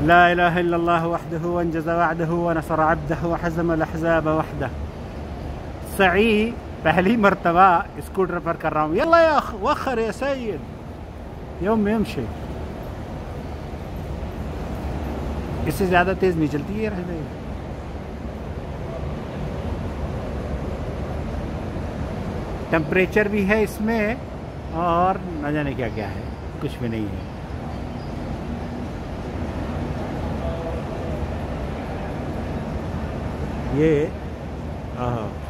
ला इलाहा इल्लल्लाह वहदहु वंजज़ वअदहु व नसर अब्दहु व हज़मल अहज़ाब वहदह। सही पहली मरतबा स्कूटर पर कर रहा हूँ। यल्ला या वखर या सैयद यौम यमशी। इससे ज़्यादा तेज़ नहीं चलती है। टेम्परेचर भी है इसमें और न जाने क्या क्या है, कुछ भी नहीं है। ये